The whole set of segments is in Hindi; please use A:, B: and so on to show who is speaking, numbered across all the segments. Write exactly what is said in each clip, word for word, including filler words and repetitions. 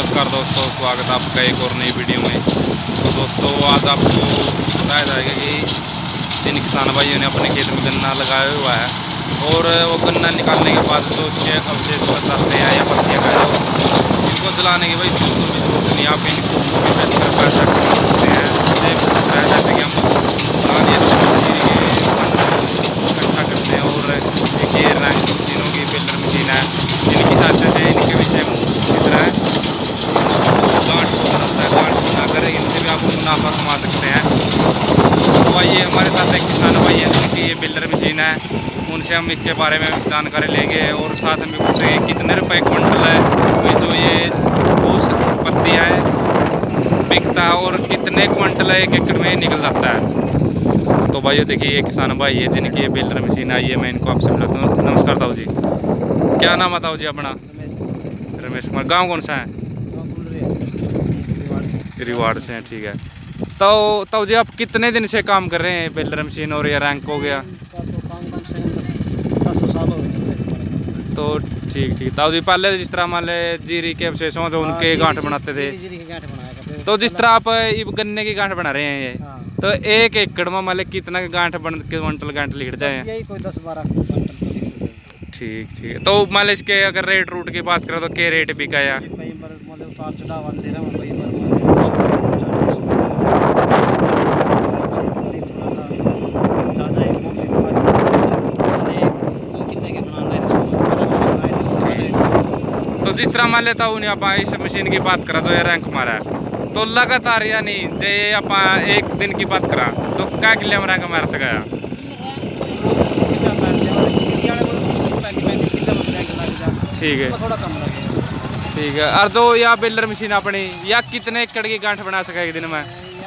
A: नमस्कार दोस्तों, स्वागत है आपका एक और नई वीडियो में। तो दोस्तों आज आपको बताया जाएगा कि तीन किसान भाइयों ने अपने खेत में गन्ना लगाया हुआ है और वो गन्ना निकालने के बाद जो उसके अवशेष बताते हैं या पत्तियाँ का जो इनको जलाने की भाई बिल्कुल भी जरूरत नहीं। आप इनको बेचकर पैसा कमा सकते हैं। जैसे कि हम पुरानी इकट्ठा करते हैं और एक ये रंग मशीनों की फिल्टर मशीन है जिनकी सहायता से इनके विषय गांठ को बदलता है। गांठ बनाकर इनसे भी आप मुनाफा कमा सकते हैं। तो आइए हमारे साथ एक किसान भाई है जिनकी ये बिल्डर मशीन है, उनसे हम इसके बारे में जानकारी लेंगे और साथ में पूछेंगे कितने रुपए क्विंटल है जो ये फूस पत्ती है बिकता है और कितने क्विंटल एक एकड़ में निकल जाता है। तो भाइयों देखिए ये किसान भाई है जिनकी ये बिल्डर मशीन आई है। मैं इनको आपसे मिलाता हूँ। नमस्कार ताऊ जी, क्या नाम बताओ जी अपना? रमेश कुमार। गाँव कौन सा है? रिवाड़ से हैं, ठीक है। तो ताऊ जी आप कितने दिन से काम कर रहे हैं बिल्डर मशीन और ये रैंक हो गया? तो ठीक ठीक ताऊ जी, पहले जिस तरह मान ले जीरी के अवशेषों से उनके गांठ बनाते थे, तो जिस तरह आप गन्ने की गांठ बना रहे हैं ये, तो एक एकड़ में मान ले कितना गांठ बन क्विंटल गांठ लिख जाए? ठीक ठीक। तो मान लो इसके अगर रेट रूट की बात करें तो क्या रेट बिका या? तो जिस तरह मान लेता हूँ आप इस मशीन की बात करा जो ये रैंक मारा है, तो लगातार यानी जे आप एक दिन की बात करा तो क्या किले में रैंक मार सका? ठीक है ठीक है। और जो या बिल्डर मशीन अपनी या कितने एकड़ की गांठ बना सके एक दिन में?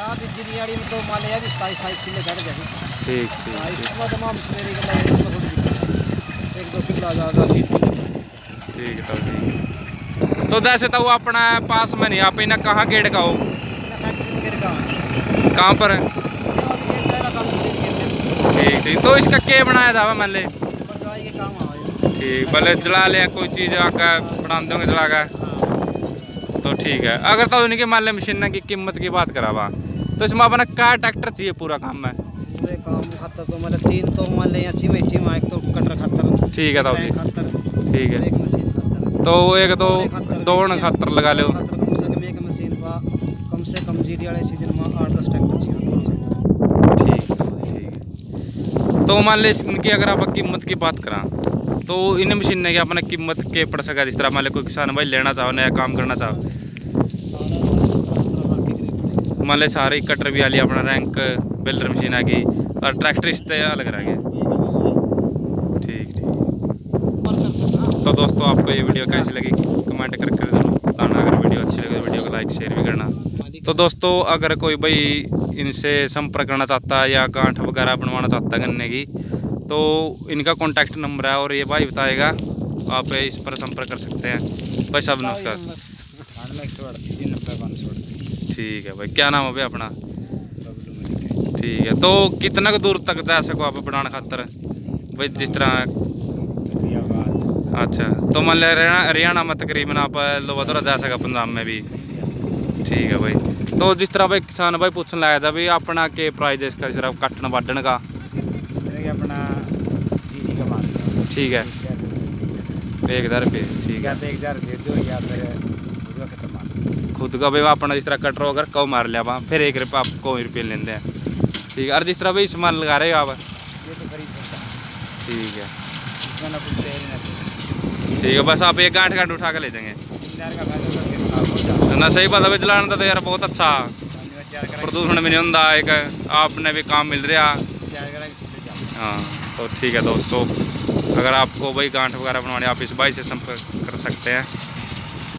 A: ठीक ठीक ठीक। तो जैसे तो अपना पास में नहीं आप इन्हें कहाँ गेड़ का हो? कहाँ पर? ठीक ठीक। तो इसका क्या बनाया था मान ले? ठीक, भले जला ले कोई चीज़ आकर बना दोगे जला कर तो ठीक है। अगर तो उनके मान ले मशीन की कीमत की बात करा हुआ तो इसमें अपना क्या ट्रैक्टर चाहिए पूरा काम में?
B: पूरे काम खतर तो मतलब तीन तो मान ले अच्छी में अच्छी में एक तो कटर खतर। ठीक है
A: ताऊ जी, ठीक है। एक मशीन खतर तो एक दो दो खतर लगा लो।
B: कम से कम एक मशीन का कम से कम जीरी वाले सीजन में आठ दस ट्रैक्टर चाहिए।
A: ठीक ठीक। तो मान ले इनकी अगर आप कीमत की बात करा तो इन मशीन ने अपना कीमत के पड़ सका? जिस तरह मान लो कोई किसान भाई लेना चाहो नया काम करना चाहो, मान ले सारी कटर भी आ लिया अपना रैंक बिल्डर मशीन आ गई और ट्रैक्टर इस अलग रह गया। ठीक ठीक। तो दोस्तों आपको ये वीडियो कैसी लगी कमेंट करके जरूर बताना। अगर वीडियो अच्छी लगे तो वीडियो को लाइक शेयर भी करना। तो दोस्तों अगर कोई भाई इनसे संपर्क करना चाहता है या गांठ वगैरह बनवाना चाहता है गन्ने की, तो इनका कॉन्टैक्ट नंबर है और ये भाई बताएगा, आप इस पर संपर्क कर सकते हैं। भाई साहब नमस्कार। ठीक है भाई, क्या नाम है भाई अपना? ठीक है। तो कितना दूर तक जा सको आप बनाने खातर भाई? जिस तरह अच्छा, तो मान लिया हरियाणा हरियाणा में तकरीबन आप लोधरा जा सका, पंजाब में भी? ठीक है भाई। तो जिस तरह भाई किसान भाई पूछने लाया था भाई अपना के प्राइस है इसका सिर्फ कटन वाढन का?
B: अपना जीरी का मान
A: ठीक है, एक हज़ार रुपये। ठीक है,
B: एक हज़ार दे दो या फिर कटर मार
A: खुद का भाई अपना जिस तरह कटर अगर कौ मार लिया वहाँ फिर एक रुपये आपको रुपये लेते हैं। ठीक है। और जिस तरह भाई सामान लगा रहे हो आप? ठीक है ठीक है। बस आप एक गांठ गांठ उठा कर ले जाएंगे ना? सही बात है भाई, जलाने तो यार बहुत अच्छा प्रदूषण भी नहीं होता, एक आपने भी काम मिल रहा। हाँ तो ठीक है दोस्तों, अगर आपको भाई गांठ वगैरह बनवाने आप इस भाई से संपर्क कर सकते हैं।